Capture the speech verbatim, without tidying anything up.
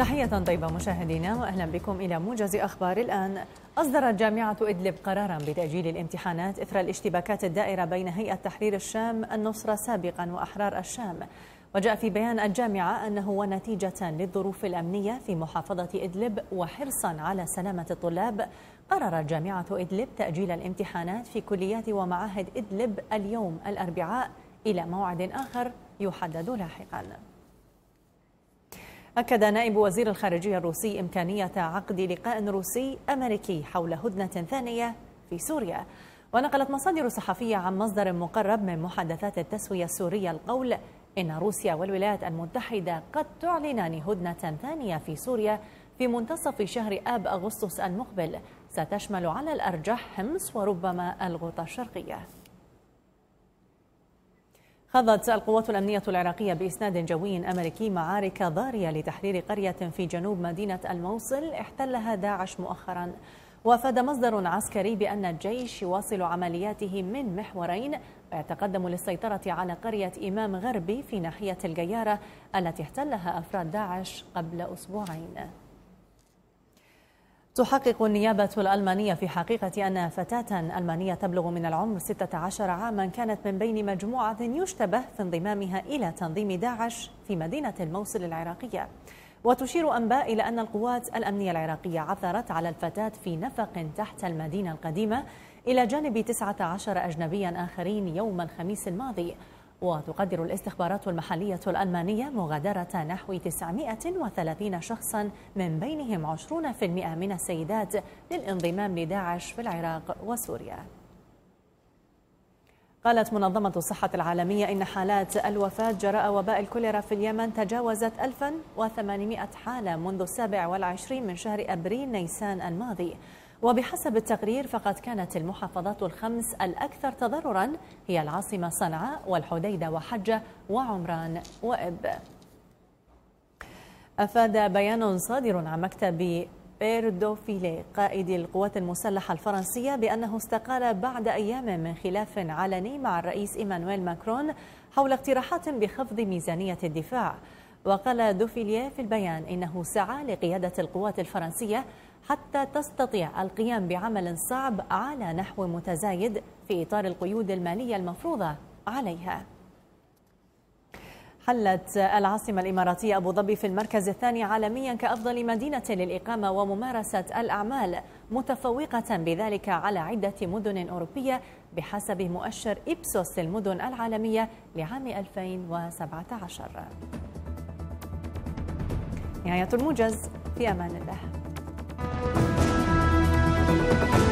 تحية طيبة مشاهدينا وأهلا بكم إلى موجز أخبار الآن. أصدرت جامعة إدلب قرارا بتأجيل الامتحانات إثر الاشتباكات الدائرة بين هيئة تحرير الشام النصرة سابقا وأحرار الشام. وجاء في بيان الجامعة أنه ونتيجة للظروف الأمنية في محافظة إدلب وحرصا على سلامة الطلاب، قررت جامعة إدلب تأجيل الامتحانات في كليات ومعاهد إدلب اليوم الأربعاء إلى موعد آخر يحدد لاحقا. أكد نائب وزير الخارجية الروسي إمكانية عقد لقاء روسي أمريكي حول هدنة ثانية في سوريا. ونقلت مصادر صحفية عن مصدر مقرب من محادثات التسوية السورية القول إن روسيا والولايات المتحدة قد تعلنان هدنة ثانية في سوريا في منتصف شهر آب أغسطس المقبل، ستشمل على الأرجح حمص وربما الغوطة الشرقية. خاضت القوات الأمنية العراقية بإسناد جوي أمريكي معارك ضارية لتحرير قرية في جنوب مدينة الموصل احتلها داعش مؤخرا. وأفاد مصدر عسكري بأن الجيش يواصل عملياته من محورين، ويتقدم للسيطرة على قرية إمام غربي في ناحية الجيارة التي احتلها أفراد داعش قبل أسبوعين. تحقق النيابة الألمانية في حقيقة أن فتاة ألمانية تبلغ من العمر ستة عشر عاما كانت من بين مجموعة يشتبه في انضمامها إلى تنظيم داعش في مدينة الموصل العراقية. وتشير أنباء إلى أن القوات الأمنية العراقية عثرت على الفتاة في نفق تحت المدينة القديمة إلى جانب تسعة عشر أجنبيا آخرين يوم الخميس الماضي. وتقدر الاستخبارات المحلية الألمانية مغادرة نحو تسعمائة وثلاثين شخصا من بينهم عشرين بالمئة من السيدات للانضمام لداعش في العراق وسوريا. قالت منظمة الصحة العالمية إن حالات الوفاة جراء وباء الكوليرا في اليمن تجاوزت ألفا وثمانمائة حالة منذ السابع والعشرين من شهر أبريل نيسان الماضي. وبحسب التقرير فقد كانت المحافظات الخمس الأكثر تضررا هي العاصمة صنعاء والحديدة وحجة وعمران وإب. أفاد بيان صادر عن مكتب بير دوفيلي قائد القوات المسلحة الفرنسية بأنه استقال بعد أيام من خلاف علني مع الرئيس إيمانويل ماكرون حول اقتراحات بخفض ميزانية الدفاع. وقال دوفيليه في البيان إنه سعى لقيادة القوات الفرنسية حتى تستطيع القيام بعمل صعب على نحو متزايد في إطار القيود المالية المفروضة عليها. حلت العاصمة الإماراتية أبو ظبي في المركز الثاني عالميا كأفضل مدينة للإقامة وممارسة الأعمال، متفوقة بذلك على عدة مدن أوروبية بحسب مؤشر إبسوس للمدن العالمية لعام ألفين وسبعة عشر. نهاية الموجز، في أمان الله.